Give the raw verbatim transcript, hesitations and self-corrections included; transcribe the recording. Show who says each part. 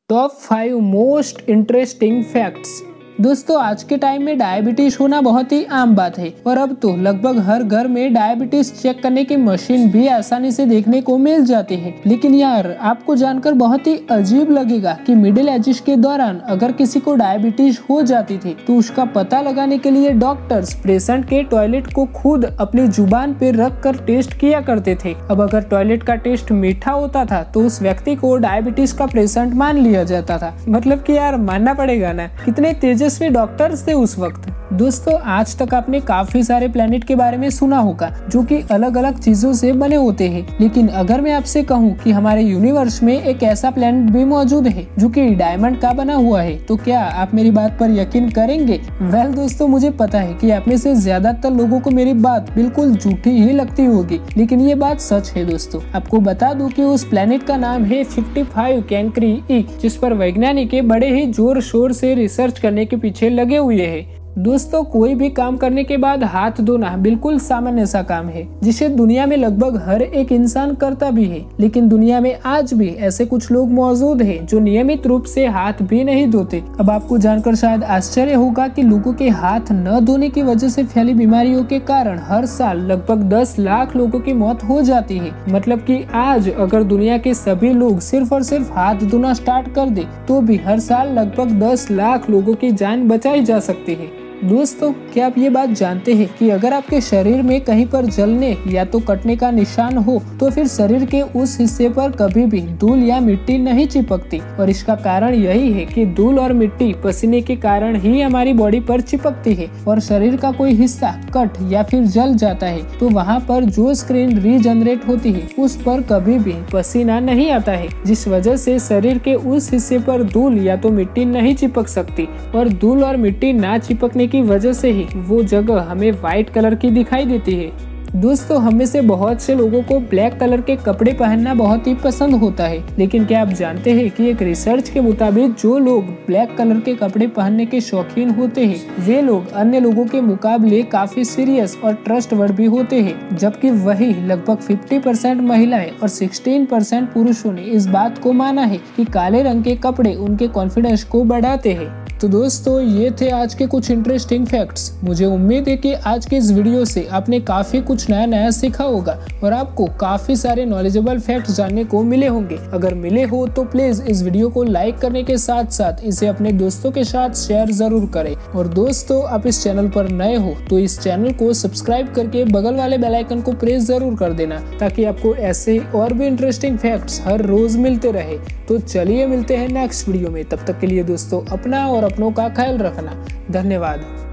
Speaker 1: Top five most interesting facts. दोस्तों, आज के टाइम में डायबिटीज होना बहुत ही आम बात है और अब तो लगभग हर घर में डायबिटीज चेक करने की मशीन भी आसानी से देखने को मिल जाती है। लेकिन यार, आपको जानकर बहुत ही अजीब लगेगा कि मिडिल एजेस के दौरान अगर किसी को डायबिटीज हो जाती थी तो उसका पता लगाने के लिए डॉक्टर्स पेशेंट के टॉयलेट को खुद अपनी जुबान पे रख कर टेस्ट किया करते थे। अब अगर टॉयलेट का टेस्ट मीठा होता था तो उस व्यक्ति को डायबिटीज का पेशेंट मान लिया जाता था। मतलब कि यार, मानना पड़ेगा ना, कितने तेजस्वी डॉक्टर्स थे उस वक्त। दोस्तों, आज तक आपने काफी सारे प्लेनेट के बारे में सुना होगा जो कि अलग अलग चीजों से बने होते हैं। लेकिन अगर मैं आपसे कहूँ कि हमारे यूनिवर्स में एक ऐसा प्लेनेट भी मौजूद है जो कि डायमंड का बना हुआ है, तो क्या आप मेरी बात पर यकीन करेंगे? वेल दोस्तों, मुझे पता है कि आप में से ज्यादातर लोगों को मेरी बात बिल्कुल झूठी ही लगती होगी, लेकिन ये बात सच है। दोस्तों, आपको बता दूं कि उस प्लेनेट का नाम है फिफ्टी फाइव कैंक्री ई, जिस पर वैज्ञानिक बड़े ही जोर शोर से रिसर्च करने के पीछे लगे हुए हैं। दोस्तों, कोई भी काम करने के बाद हाथ धोना बिल्कुल सामान्य सा काम है जिसे दुनिया में लगभग हर एक इंसान करता भी है। लेकिन दुनिया में आज भी ऐसे कुछ लोग मौजूद हैं जो नियमित रूप से हाथ भी नहीं धोते। अब आपको जानकर शायद आश्चर्य होगा कि लोगों के हाथ न धोने की वजह से फैली बीमारियों के कारण हर साल लगभग दस लाख लोगों की मौत हो जाती है। मतलब कि आज अगर दुनिया के सभी लोग सिर्फ और सिर्फ हाथ धोना स्टार्ट कर दे तो भी हर साल लगभग दस लाख लोगों की जान बचाई जा सकती है। दोस्तों, क्या आप ये बात जानते हैं कि अगर आपके शरीर में कहीं पर जलने या तो कटने का निशान हो तो फिर शरीर के उस हिस्से पर कभी भी धूल या मिट्टी नहीं चिपकती। और इसका कारण यही है कि धूल और मिट्टी पसीने के कारण ही हमारी बॉडी पर चिपकती है। और शरीर का कोई हिस्सा कट या फिर जल जाता है तो वहाँ पर जो स्क्रीन रीजनरेट होती है उस पर कभी भी पसीना नहीं आता है, जिस वजह से शरीर के उस हिस्से पर धूल या तो मिट्टी नहीं चिपक सकती। और धूल और मिट्टी ना चिपकने की वजह से ही वो जगह हमें व्हाइट कलर की दिखाई देती है। दोस्तों, हम में से बहुत से लोगों को ब्लैक कलर के कपड़े पहनना बहुत ही पसंद होता है। लेकिन क्या आप जानते हैं कि एक रिसर्च के मुताबिक जो लोग ब्लैक कलर के कपड़े पहनने के शौकीन होते हैं वे लोग अन्य लोगों के मुकाबले काफी सीरियस और ट्रस्टवर्दी भी होते हैं, जबकि वही लगभग फिफ्टी परसेंट महिलाएं और सिक्सटीन परसेंट पुरुषों ने इस बात को माना है कि काले रंग के कपड़े उनके कॉन्फिडेंस को बढ़ाते हैं। तो दोस्तों, ये थे आज के कुछ इंटरेस्टिंग फैक्ट्स। मुझे उम्मीद है कि आज के इस वीडियो से आपने काफी कुछ नया नया सीखा होगा और आपको काफी सारे नॉलेजेबल फैक्ट्स जानने को मिले होंगे। अगर मिले हो तो प्लीज इस वीडियो को लाइक करने के साथ साथ इसे अपने दोस्तों के साथ शेयर जरूर करें। और दोस्तों, आप इस चैनल पर नए हो तो इस चैनल को सब्सक्राइब करके बगल वाले बेल आइकन को प्रेस जरूर कर देना, ताकि आपको ऐसे और भी इंटरेस्टिंग फैक्ट्स हर रोज मिलते रहे। तो चलिए मिलते हैं नेक्स्ट वीडियो में। तब तक के लिए दोस्तों, अपना और अपनों का ख्याल रखना। धन्यवाद।